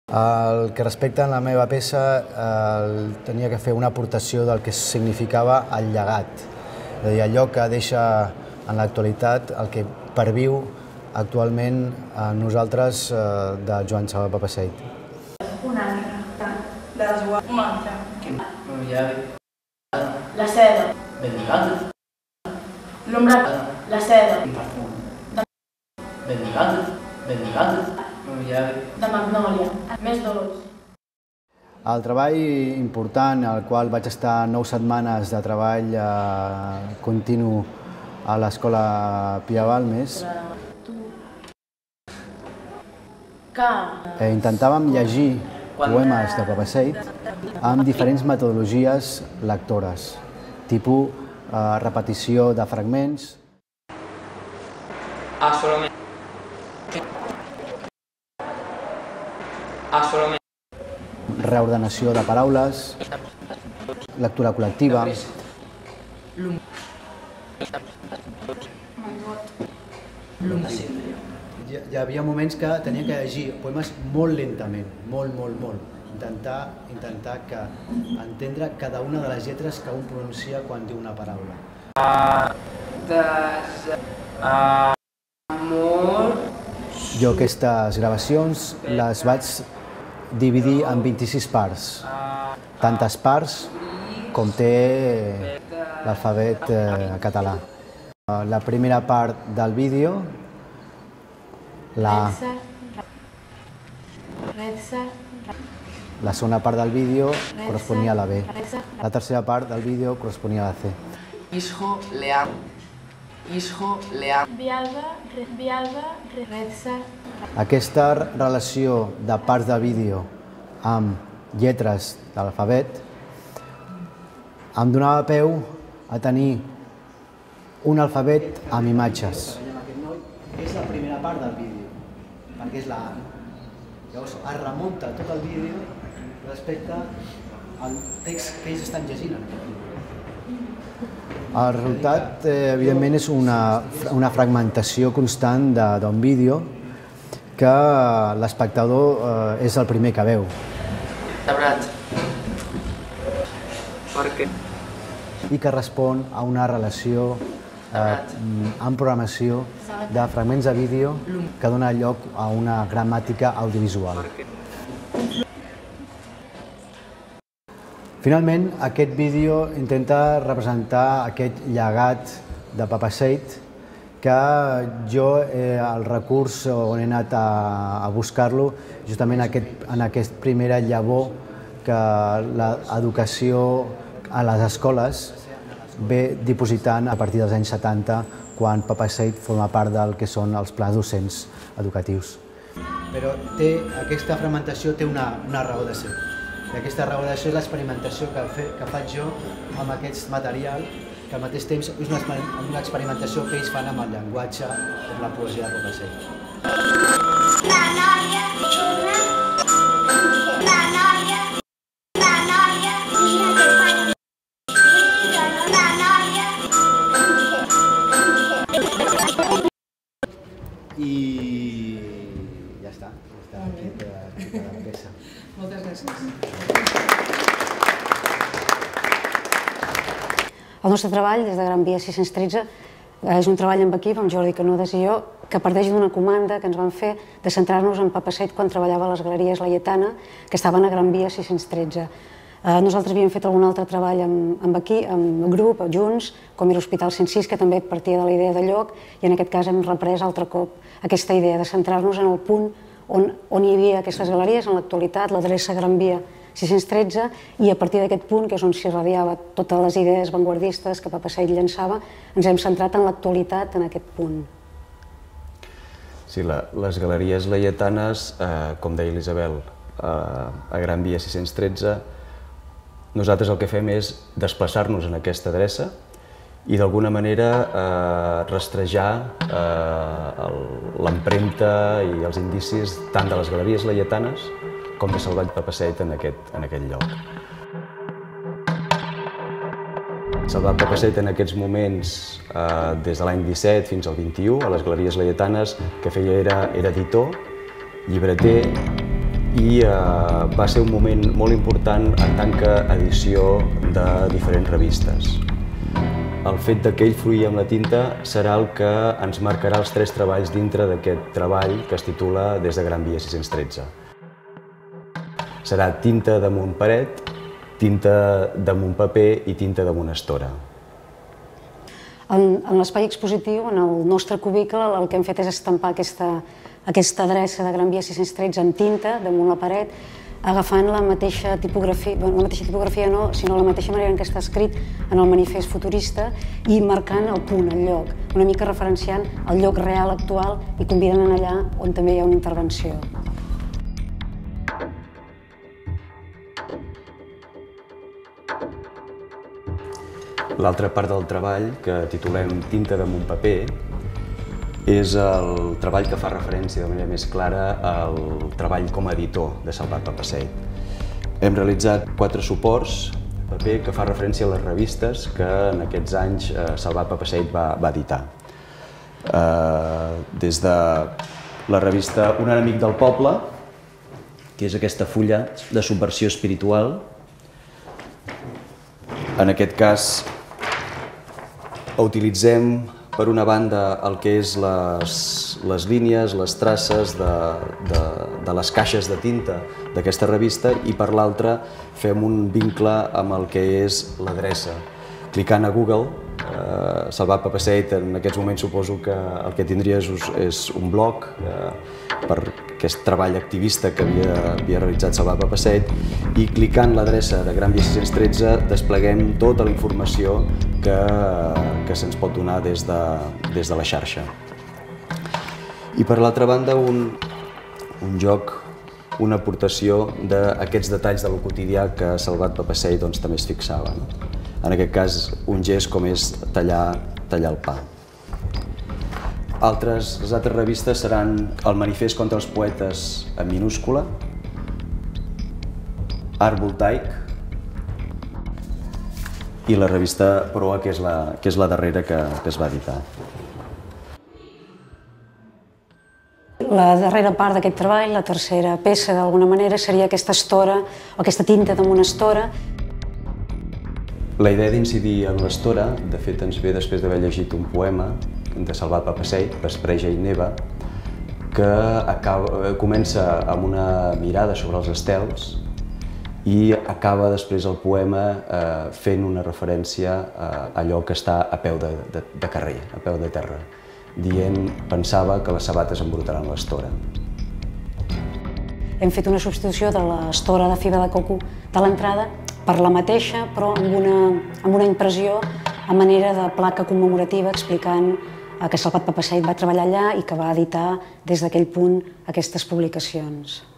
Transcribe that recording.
El que respecta a la meva peça, tenia que fer una aportació del que significava el llegat, és a dir, allò que deixa en l'actualitat, el que perviu actualment a nosaltres de Joan Salvat Papasseit. Un altre, desguard, un altre. La seda. L'ombra, la seda. De magnòlia, més dolç. El treball important, al qual vaig estar 9 setmanes de treball continu a l'Escola Pia Balmes, intentàvem llegir poemes de Papasseit amb diferents metodologies lectores, tipus repetició de fragments, reordenació de paraules, lectura col·lectiva. Hi havia moments que tenia que llegir poemes molt lentament, molt. Intentar entendre cada una de les lletres que un pronuncia quan diu una paraula. Jo aquestes gravacions les vaig dividir en 26 parts, tantes parts com té l'alfabet català. La primera part del vídeo, la segona part del vídeo corresponia a la B, la tercera part del vídeo corresponia a la C. Aquesta relació de parts de vídeo amb lletres de l'alfabet em donava peu a tenir un alfabet amb imatges. És la primera part del vídeo, perquè és la A. Llavors es remunta tot el vídeo respecte al text que ells estan llegint. El resultat, evidentment, és una fragmentació constant d'un vídeo que l'espectador és el primer que veu. Per què? I que respon a una relació en programació de fragments de vídeo que dona lloc a una gramàtica audiovisual. Finalment, aquest vídeo intenta representar aquest llegat de Papasseit que jo, el recurs on he anat a buscar-lo, justament en aquest primera llavor que l'educació a les escoles ve dipositant a partir dels anys 70, quan Papasseit forma part del que són els plans docents educatius. Però aquesta fragmentació té una raó de ser. I aquesta raó de ser és l'experimentació que faig jo amb aquest material, que al mateix temps és una experimentació que ells fan amb el llenguatge, amb la poesia de Papasseit. I ja està aquí la peça. Moltes gràcies. El nostre treball, des de Gran Via 613, és un treball amb equip, amb Jordi Canudes i jo, que parteix d'una comanda que ens van fer de centrar-nos en Papasseit quan treballava a les Galeries Laietana, que estaven a Gran Via 613. Nosaltres havíem fet algun altre treball amb grup, junts, com era l'Hospital 106, que també partia de la idea de lloc, i en aquest cas hem reprès altre cop aquesta idea de centrar-nos en el punt on hi havia aquestes galeries, en l'actualitat, l'adreça Gran Via 613, i a partir d'aquest punt, que és on s'irradiava totes les idees vanguardistes que Papasseit llançava, ens hem centrat en l'actualitat en aquest punt. Sí, les galeries laietanes, com deia l'Isabel, a Gran Via 613, nosaltres el que fem és desplaçar-nos en aquesta adreça i d'alguna manera rastrejar l'empremta i els indicis tant de les galeries laietanes com de Salvat Papasseit en aquest lloc. Salvat Papasseit en aquests moments, des de l'any 17 fins al 21, a les galeries laietanes, que feia era editor, llibreter i va ser un moment molt important en tant que edició de diferents revistes. El fet que ell fruïa amb la tinta serà el que ens marcarà els 3 treballs dintre d'aquest treball que es titula Des de Gran Via 613. Serà tinta damunt paret, tinta damunt paper i tinta damunt estora. En l'espai expositiu, en el nostre cubicle, el que hem fet és estampar aquesta adreça de Gran Via 613 en tinta damunt la paret, agafant la mateixa tipografia, la mateixa tipografia no, sinó la mateixa manera en què està escrit en el manifest futurista i marcant el punt, el lloc, una mica referenciant el lloc real actual i convidant allà on també hi ha una intervenció. L'altra part del treball, que titulem Tinta damunt paper, és el treball que fa referència de manera més clara al treball com a editor de Salvat Papasseit. Hem realitzat 4 suports paper que fa referència a les revistes que en aquests anys Salvat Papasseit va editar. Des de la revista Un enemic del poble, que és aquesta fulla de subversió espiritual. En aquest cas, utilitzem, per una banda, el que és les línies, les traces de les caixes de tinta d'aquesta revista i per l'altra fem un vincle amb el que és l'adreça. Clicant a Google, Salvat Papasseit, en aquests moments suposo que el que tindria és un blog per aquest treball activista que havia realitzat Salvat Papasseit i clicant l'adreça de Gran Via 613 despleguem tota la informació que se'ns pot donar des de la xarxa. I per l'altra banda, un joc, una aportació d'aquests detalls de lo quotidià que Salvat Papasseit també es fixava. En aquest cas, un gest com és tallar el pa. Les altres revistes seran el Manifest contra els poetes en minúscula, Art Voltaic i la revista Proa, que és la darrera que es va editar. La darrera part d'aquest treball, la tercera peça, d'alguna manera, seria aquesta estora, o aquesta tinta damunt estora. La idea d'incidir en l'estora, de fet, ens ve després d'haver llegit un poema de Salvat Papasseit, Vespreja i neva, que comença amb una mirada sobre els estels i acaba després el poema fent una referència a allò que està a peu de carrer, a peu de terra, dient, pensava que les sabates embrutaran l'estora. Hem fet una substitució de l'estora de fibra de coco de l'entrada per la mateixa, però amb una impressió a manera de placa commemorativa explicant que Salvat Papasseit va treballar allà i que va editar des d'aquell punt aquestes publicacions.